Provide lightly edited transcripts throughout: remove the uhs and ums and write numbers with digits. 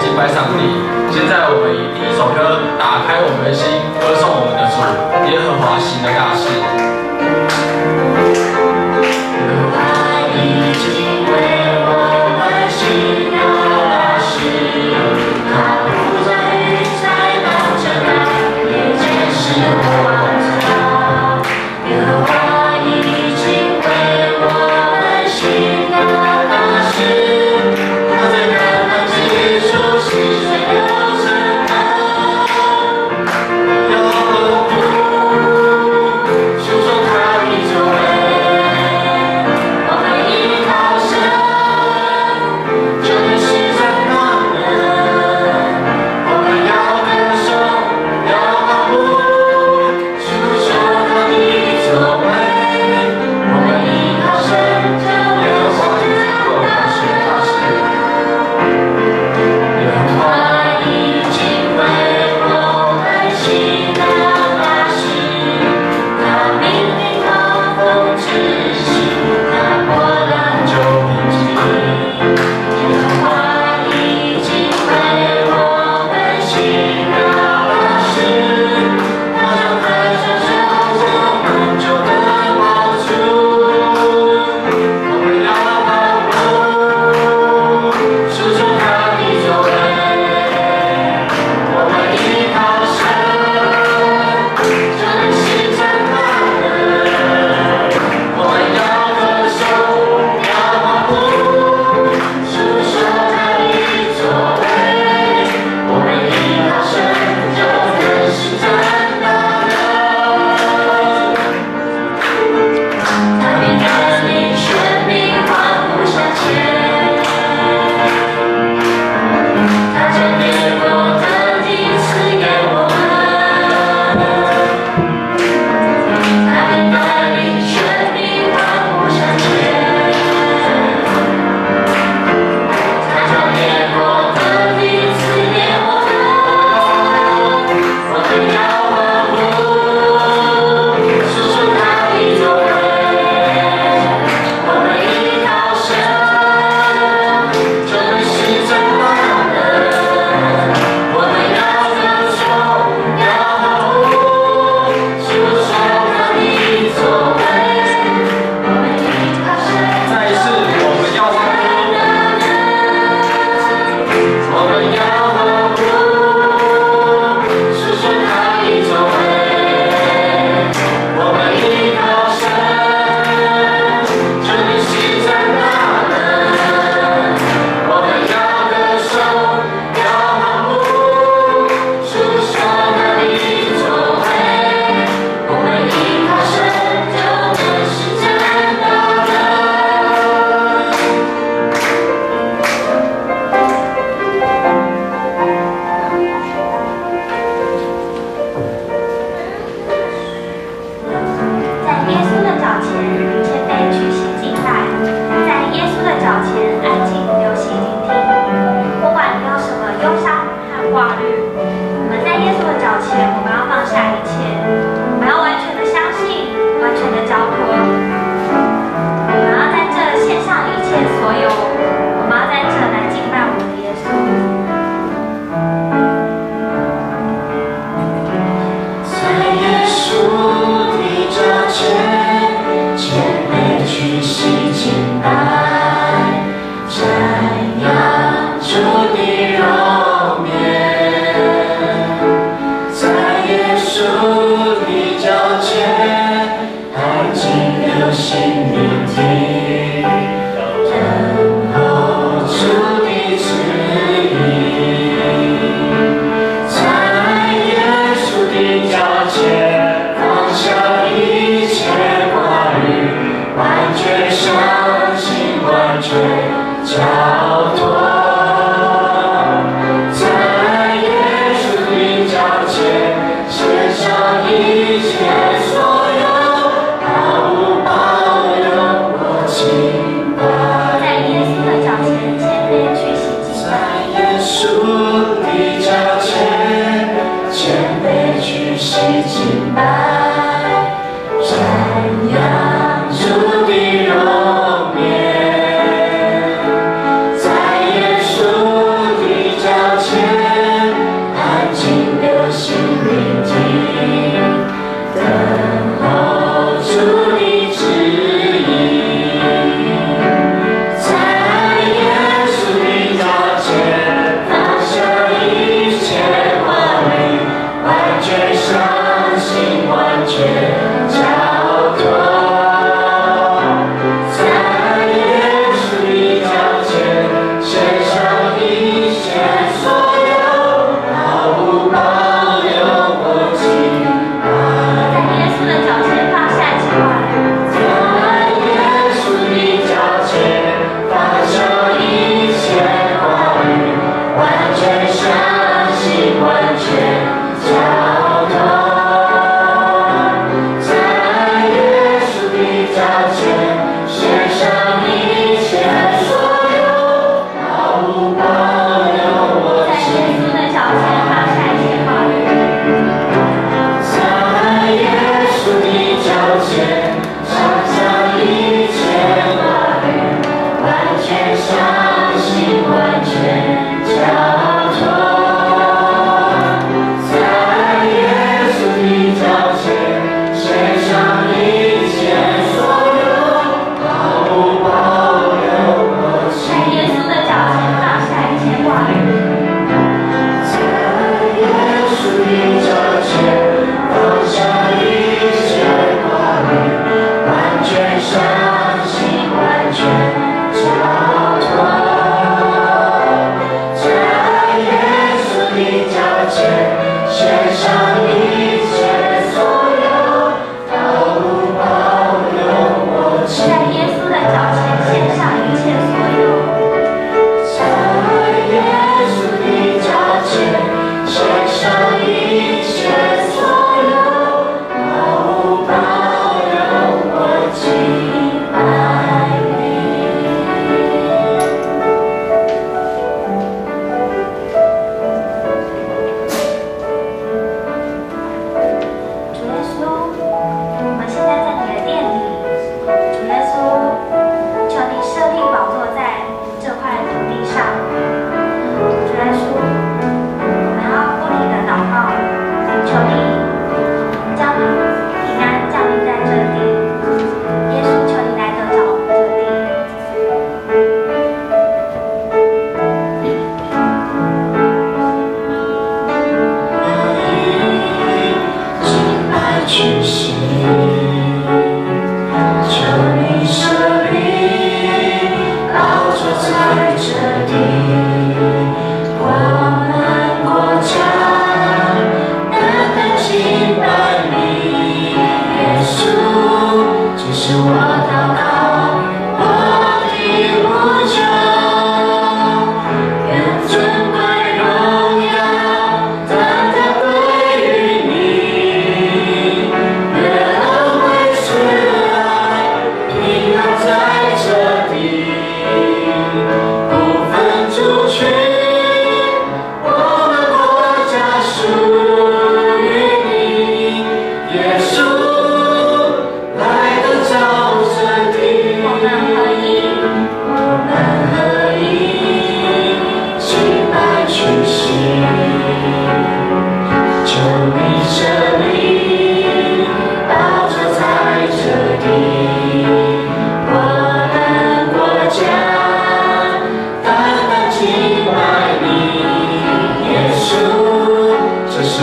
敬拜上帝。现在我们以第一首歌打开我们的心，歌颂我们的主，耶和华行的大事。耶和华已经为我们行了大事，他不再与灾难遮盖，也见识我王家。耶和华已经为我们行了大事，他在橄榄枝树溪水流成河，要何不诉说他的作为？我们依靠神，就能施展大能。我们要歌颂，要欢呼，诉说他的作为。我们依靠神，就能施展大能。耶和华已经为我们行了大事，他命令狂风止息，他波浪就平静。耶和华已经为我们行了大事，他将海上生我们就得保住。我们要欢呼，诉说他的作为。我们依靠神，就能施展大能。我们要歌颂，要欢呼，诉说他的作为。我们依靠神，就能施展大能。他必带领全民欢呼向前，他将列国的地赐给我们。他必带领全民欢呼向前，他将列国的地赐给我们。我们要欢呼，诉说他的作为。我们依靠神，就能施展大能。我们要歌颂，要欢呼，诉说他的作为。我们依靠神，再一次，我们要欢呼，我们要欢呼，诉说他的作为。我们依靠神，就能施展大能。我们要歌颂，要欢呼，诉说他的作为。我们依靠神，就能施展大能。 在耶稣的脚前，谦卑屈膝敬拜；在耶稣的脚前，安静留心聆听。不管你有什么忧伤和挂虑，我们在耶稣的脚前，我们要放下一切，我们要完全的相信，完全的交托。我们要在这献上一切所有，我们要在这来敬拜我们的耶稣。 在耶稣的脚前，谦卑屈膝敬拜，瞻仰主的容颜。在耶稣的脚前，安静留心聆听，等候主的指引。在耶稣的脚前，放下一切挂虑，完全相信，完全交托。在耶稣的脚前，献上一切所有，毫无保留我敬拜。 在耶稣的脚前，谦卑屈膝敬拜。 在耶稣的脚前，谦卑屈膝敬拜，瞻仰主的容颜。在耶稣的脚前。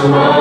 我